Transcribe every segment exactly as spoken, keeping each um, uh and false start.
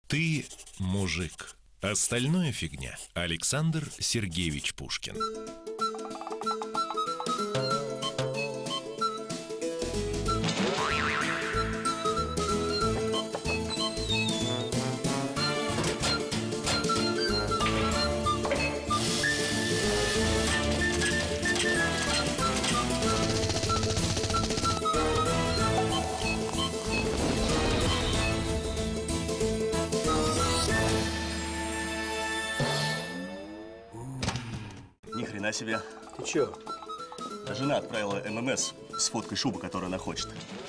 Ты мужик. Остальное фигня. Александр Сергеевич Пушкин. Ни хрена себе. Ты чё? Да жена отправила ММС с фоткой шубы, которую она хочет.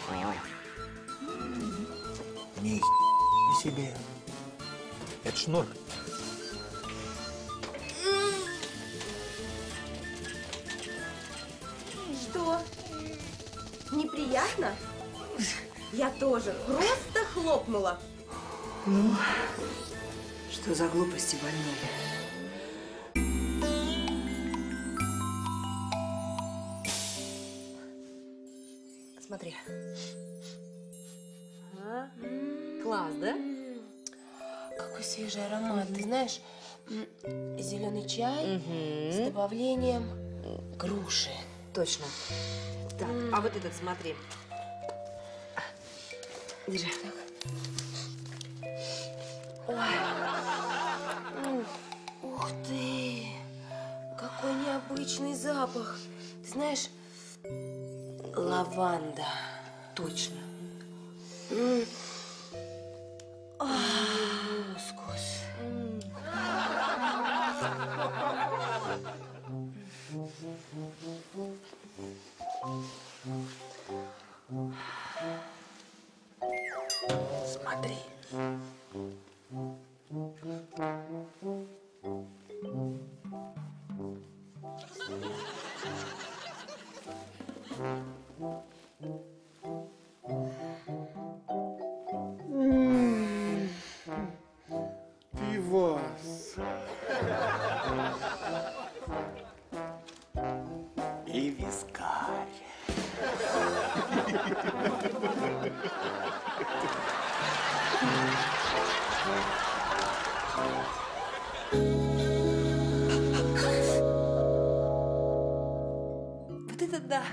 Ни себе. Это шнурк. Что? Неприятно? Я тоже просто хлопнула. Ну, что за глупости больные? Смотри. А? Класс, да? Какой свежий аромат. Ты знаешь, зеленый чай угу. с добавлением груши. Точно. Так, а вот этот смотри. Держи. Так. Ой. Ух ты! Какой необычный запах. Ты знаешь, лаванда. Точно. М. А, мускус. Смотри. Пивас. И вискарь. Вот это да!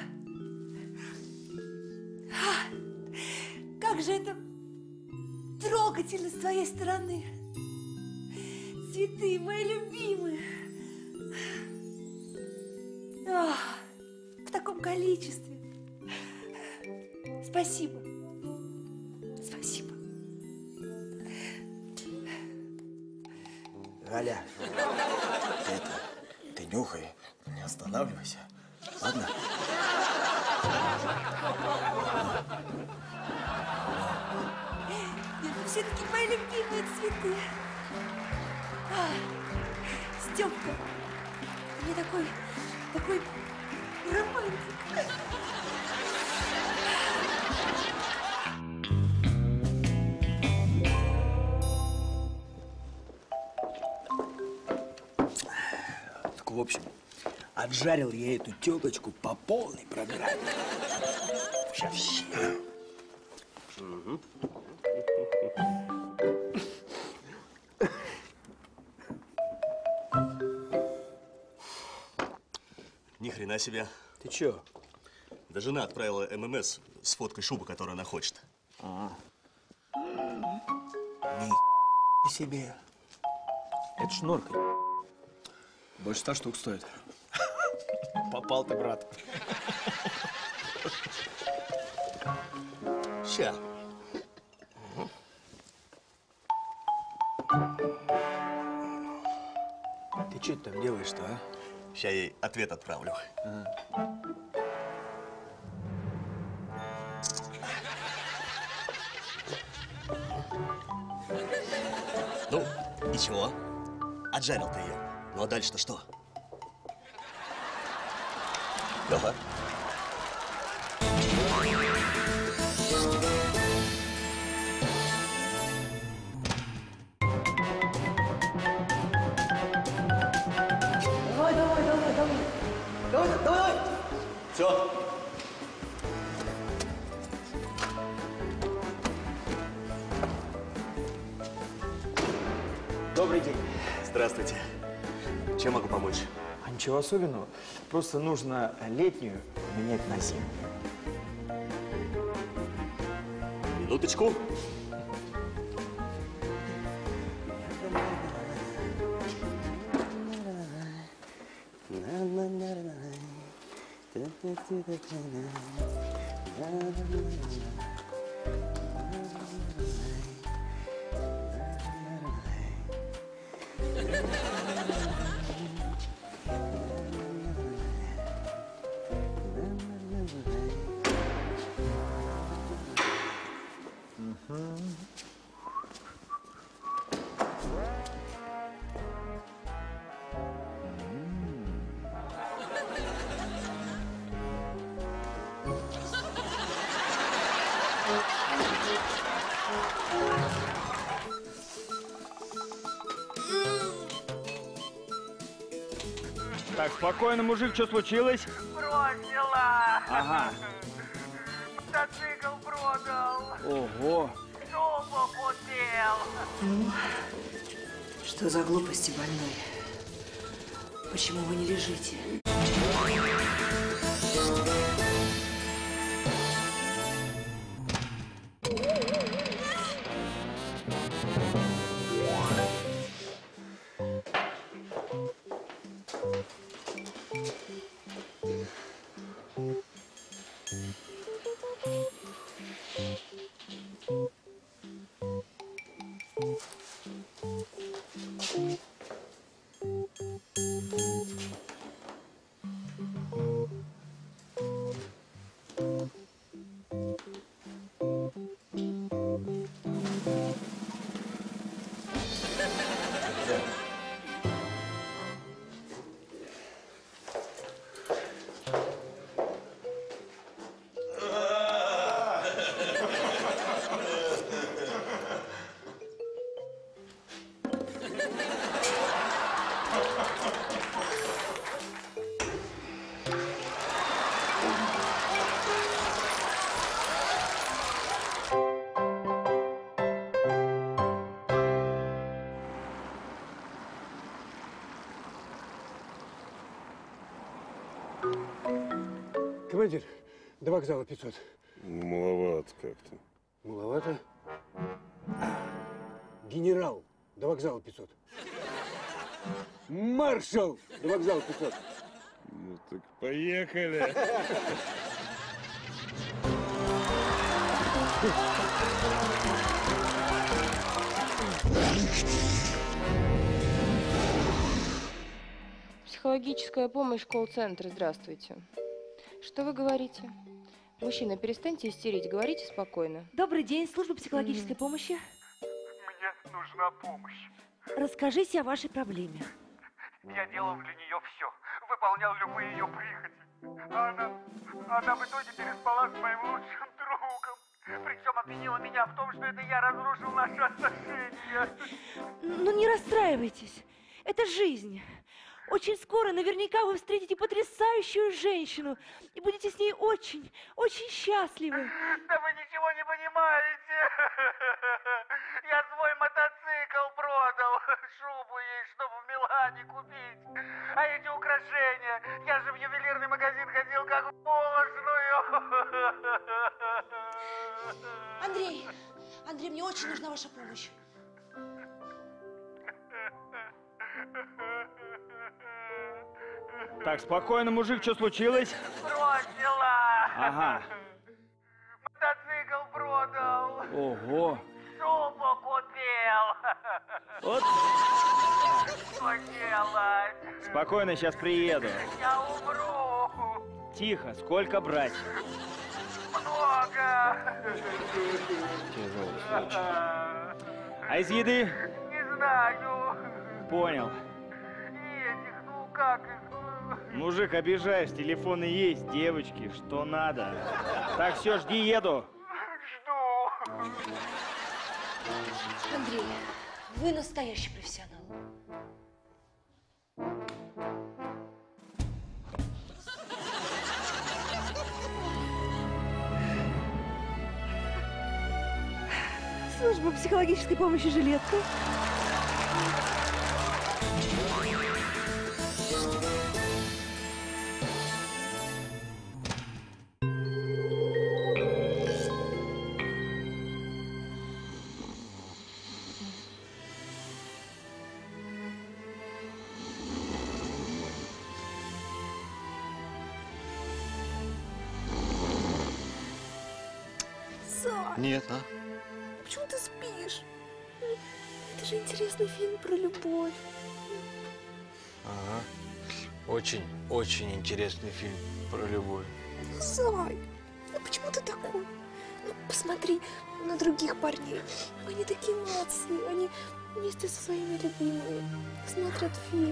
А, как же это трогательно с твоей стороны! Цветы, мои любимые! А, в таком количестве! Спасибо! Спасибо! Галя, ты это, ты нюхай, не останавливайся, ладно? Нет, все-таки мои любимые цветы. А, Степка, мне такой, такой романтик. Так, в общем, отжарил я эту телочку по полной программе. Вообще. Угу. Ни хрена себе. Ты чё? Да жена отправила ММС с фоткой шубы, которую она хочет. А. Ни себе. Это шнурк. Больше ста штук стоит. Попал ты, брат. Ща. Ты что там делаешь-то, а? Ща ей ответ отправлю. Ага. Ну, и чего? Отжарил ты ее. Ну а дальше-то что? Леха. Давай, давай, давай, давай. Давай, давай. Все. Добрый день. Здравствуйте. Чем могу помочь? А ничего особенного. Просто нужно летнюю менять на зимнюю. Минуточку. Так, спокойно, мужик, что случилось? Бросила! Ага. Мотоцикл продал! Ого. Шубу купил! Что за глупости, больной? Почему вы не лежите? Командир, до вокзала пятьсот. Маловато как-то. Маловато? Генерал, до вокзала пятьсот. Маршал, до вокзала пятьсот. Ну так поехали. Психологическая помощь колл-центр. Здравствуйте. Что вы говорите? Мужчина, перестаньте истерить, говорите спокойно. Добрый день, служба психологической mm-hmm. помощи. Мне нужна помощь. Расскажите о вашей проблеме. Я делал для нее все, выполнял любые ее прихоти. А она, она в итоге переспала с моим лучшим другом. Причем обвинила меня в том, что это я разрушил наши отношения. Ну не расстраивайтесь, это жизнь. Очень скоро наверняка вы встретите потрясающую женщину и будете с ней очень, очень счастливы. Да вы ничего не понимаете. Я свой мотоцикл продал, шубу ей, чтобы в Милане купить. А эти украшения, я же в ювелирный магазин ходил как в полошную. Андрей, Андрей, мне очень нужна ваша помощь. Так, спокойно, мужик, что случилось? Бросила! Ага. Мотоцикл продал! Ого! Шубу купил! Вот. Что делать? Спокойно, сейчас приеду. Я умру! Тихо, сколько брать? Много! Тяжелый случай. А из еды? Не знаю. Понял. И этих, ну как их? Мужик, обижаешь, телефоны есть, девочки, что надо. Так, все, жди, еду. Жду. Андрей, вы настоящий профессионал. Служба психологической помощи «Жилетка». Сань, Нет, а? почему ты спишь? Это же интересный фильм про любовь. Ага. Очень, очень интересный фильм про любовь. Сань, ну почему ты такой? Ну, посмотри на других парней. Они такие молодцы. Они вместе со своими любимыми смотрят фильм.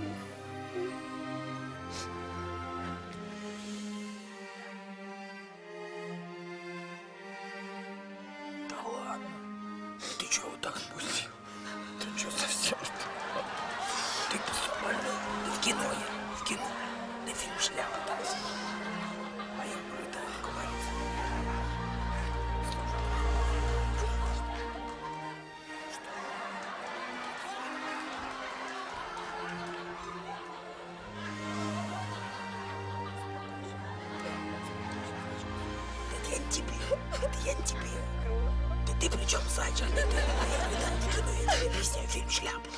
Да ладно. Ты чего вот так спустил? Ты что совсем? Ты нормально? Ты в кино я. В кино. На фильм «Шляпа» такси. А я улетаю договориться. Это я не тебе. Это я не тебе. Ты, ты при чем, Сача? Это ты. А я улетаю в кино, я тебе объясняю фильм «Шляпа».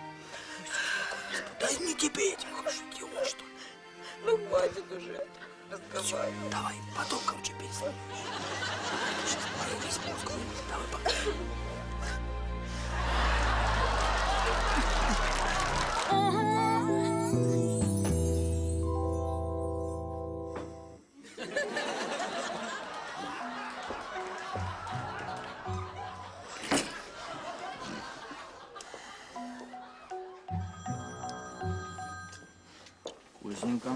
Да не тебе, я тебе шутил, что ли? Ну, хватит уже разговаривать. Давай, потом, короче, песня. Сейчас мою весь мозг выбил. Давай, пока. Вкусненько.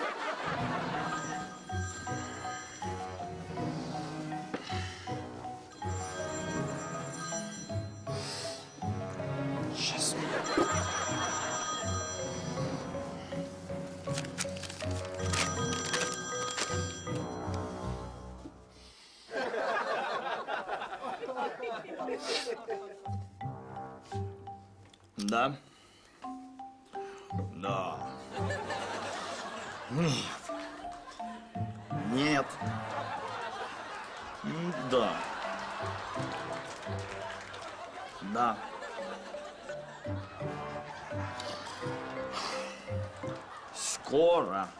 Сейчас. Да. Да. Нет. Нет. Да. Да. Скоро.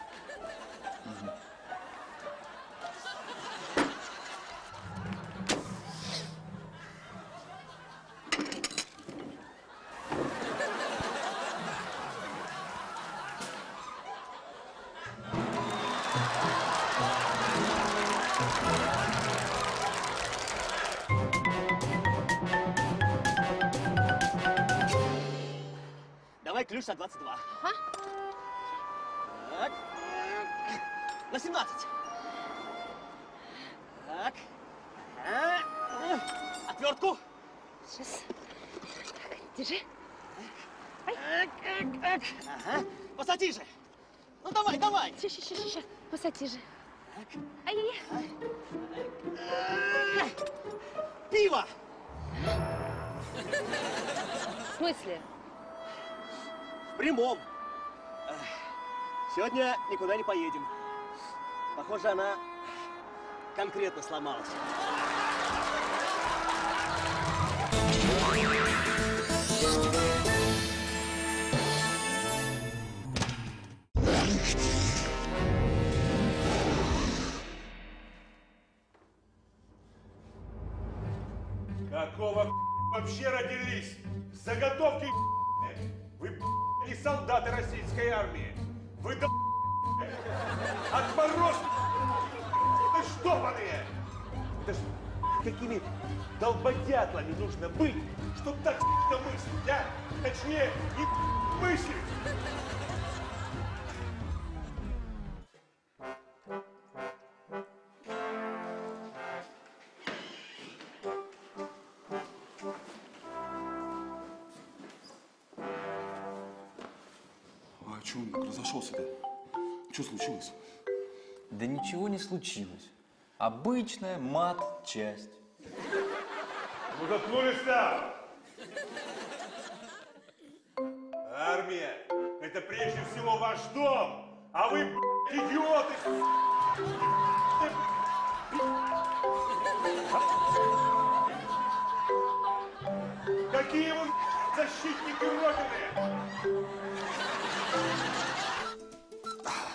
Давай ключ на двадцать два. Так. На семнадцать. Так. Ага. Отвертку. Сейчас. Так, держи. Ага. Посади же. Ну давай, давай. Сейчас, сейчас, сейчас, сейчас. Посади же. Ай-яй-яй. Пиво. В смысле? В прямом. Сегодня никуда не поедем. Похоже, она конкретно сломалась. Какого вообще родились? Заготовки вы не солдаты российской армии. Вы до отморозки вы штопаные. Это ж какими долбодятлами нужно быть, чтоб так мыслить, а? Точнее, не мыслить. А что он так разошелся-то? Что случилось? Да ничего не случилось. Обычная мат-часть. Ну заткнулись-то! Армия – это прежде всего ваш дом, а вы, блядь, идиоты! Какие вы защитники Родины!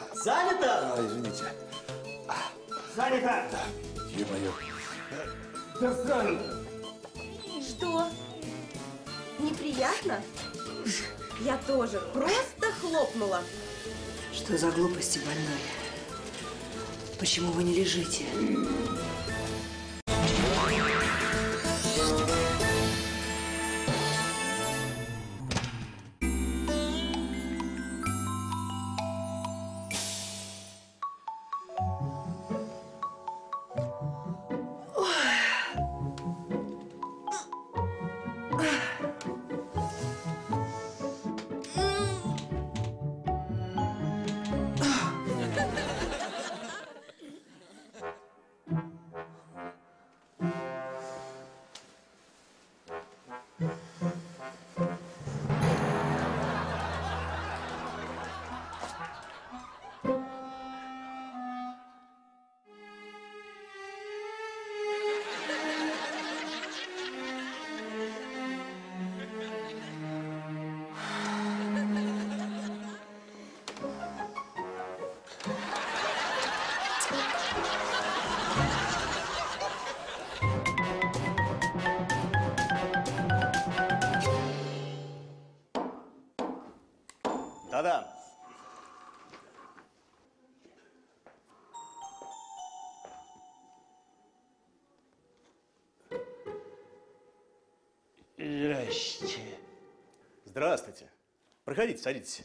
Занято? А, извините. Занято. Да, е-мое. Засранец! Что? Неприятно? Я тоже просто хлопнула. Что за глупости, больной? Почему вы не лежите? Да-да. Здрасте. Здравствуйте. Проходите, садитесь.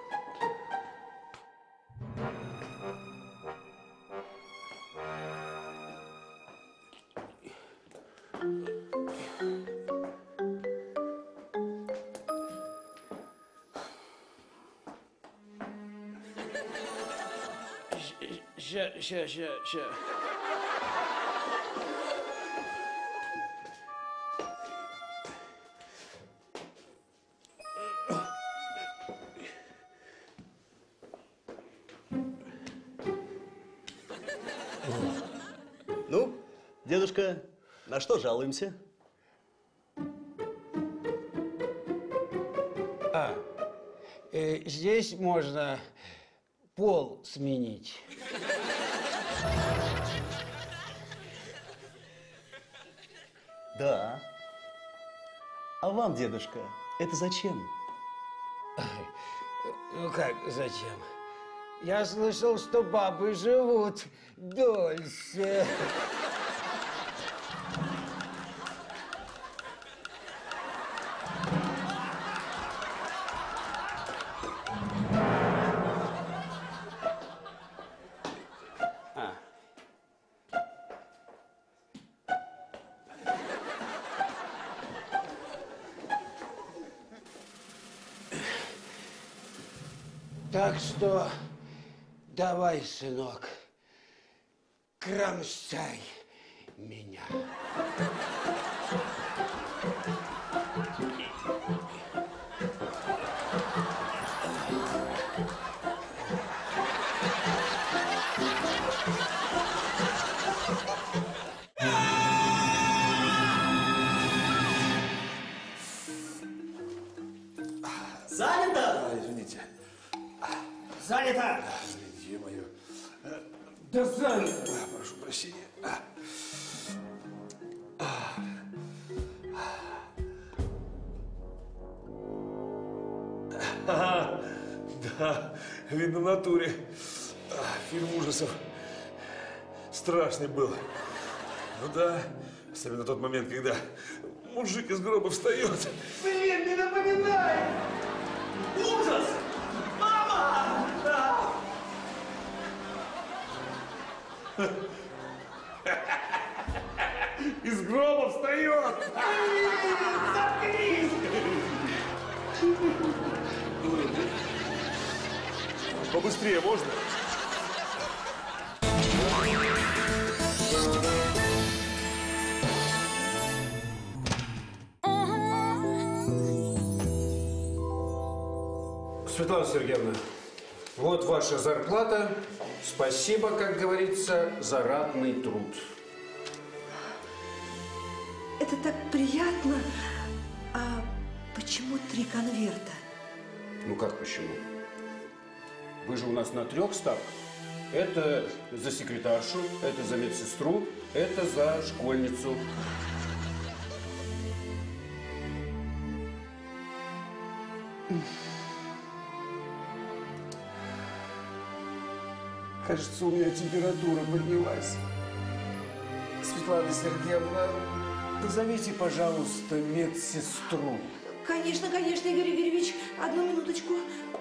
Ща, ща, ща, ща. Ну, дедушка, на что жалуемся? А, э, здесь можно пол сменить. Да. А вам, дедушка, это зачем? Ну как, зачем? Я слышал, что бабы живут дольше. А. Так что давай, сынок, кромсай меня. Занято! А, извините. Занято! Извините, ё-моё. Да занято! А, прошу прощения. Ага, да, видно в натуре. Фильм ужасов. Страшный был. Ну да, особенно тот момент, когда мужик из гроба встает. Блин, не напоминай! Ужас! Мама! Да! Из гроба встает! Заткнись! Побыстрее можно? Светлана Сергеевна, вот ваша зарплата. Спасибо, как говорится, за ратный труд. Это так приятно. А почему три конверта? Ну как почему? Вы же у нас на трех ставках. Это за секретаршу, это за медсестру, это за школьницу. Кажется, у меня температура поднялась. Светлана Сергеевна, позовите, пожалуйста, медсестру. Конечно, конечно, Игорь Игоревич. Одну минуточку.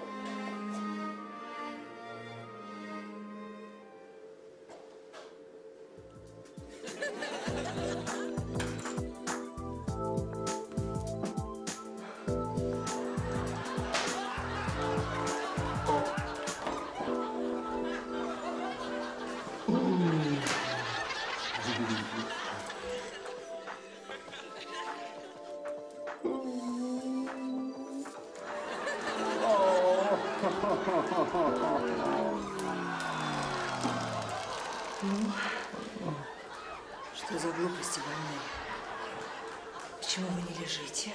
Ну, что за глупости больные? Почему вы не лежите?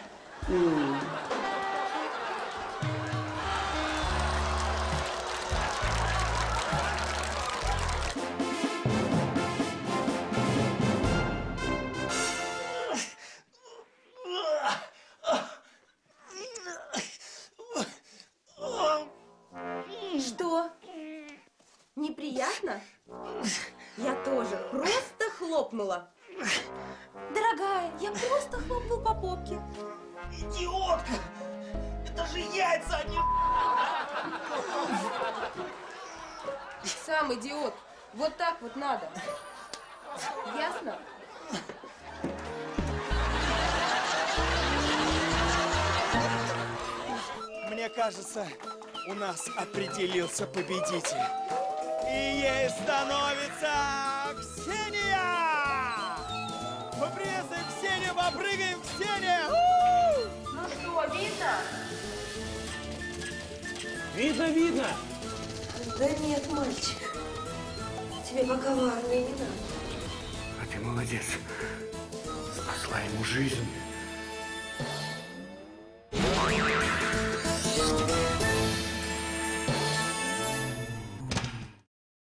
Что? Неприятно? Я тоже просто хлопнула. Дорогая, я просто хлопнул по попке. Идиотка! Это же яйца, а не... Сам идиот. Вот так вот надо. Ясно? Мне кажется, у нас определился победитель. И ей становится Ксения! Поприветствуем Ксению, попрыгаем, Ксения! У-у-у! Ну что, видно? Видно, видно. Да нет, мальчик. Тебе пока в армии не надо. А ты молодец. Спасла ему жизнь.